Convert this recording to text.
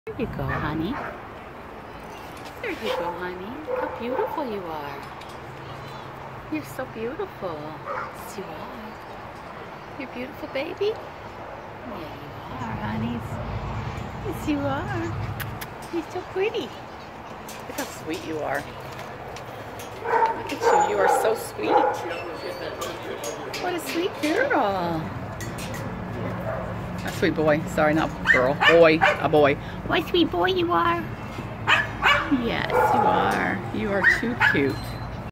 There you go, honey. There you go, honey. How beautiful you are. You're so beautiful. Yes, you are. You're a beautiful baby. Yeah, you are, honey. Yes, you are. You're so pretty. Look how sweet you are. Look at you. You are so sweet. What a sweet girl. A sweet boy. Sorry, not girl. Boy. A boy. What a sweet boy you are. Yes, you are. You are too cute.